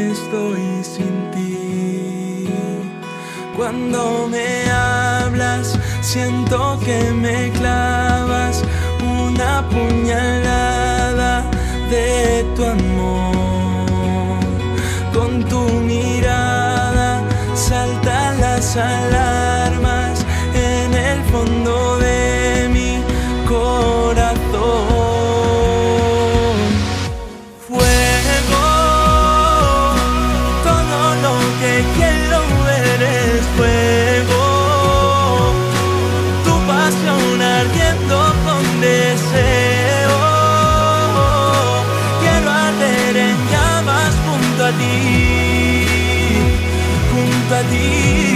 estoy sin ti. Cuando me hablas, siento que me clavas una puñalada de tu amor. Con tu mirada saltan las alarmas en el fondo de mi corazón. Fuego, todo lo que quiero ver es fuego. Tu pasión ardiendo con deseo. Quiero arder en llamas junto a ti, junto a ti.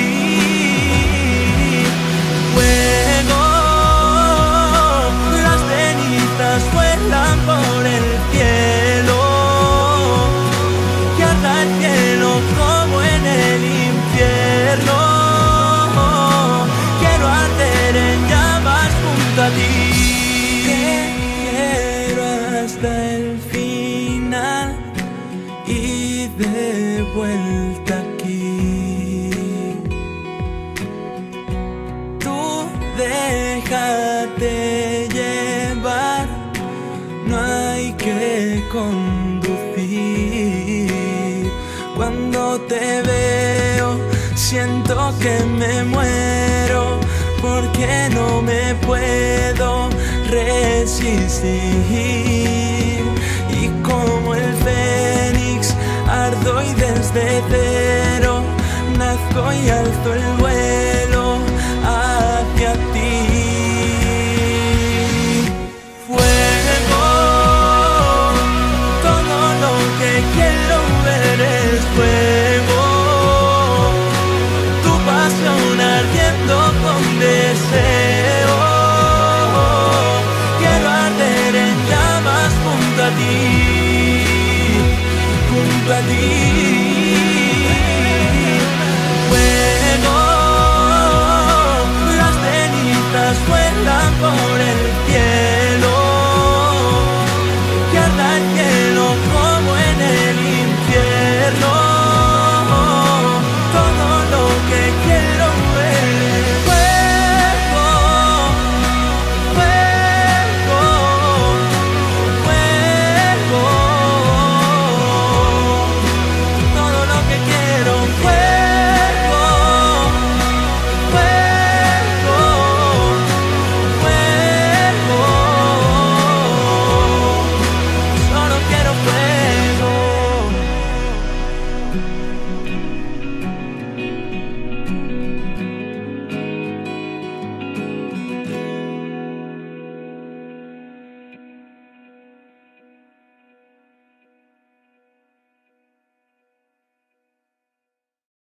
Fuego, las cenizas vuelan por el cielo. Que arda el cielo como en el infierno. Quiero arder en llamas junto a ti. Te quiero hasta el final y de vuelta aquí. Tú déjate llevar, no hay que conducir. Cuando te veo siento que me muero, porque no me puedo resistir. Y como el fénix ardo y desde cero nazco y alzo el vuelo hacia ti. Fuego, todo lo que quiero ver es fuego. Tu pasión ardiendo con deseo. Quiero arder en llamas junto a ti, junto a ti. Fuego, las cenizas vuelan por el cielo. Que arda el cielo como en el infierno.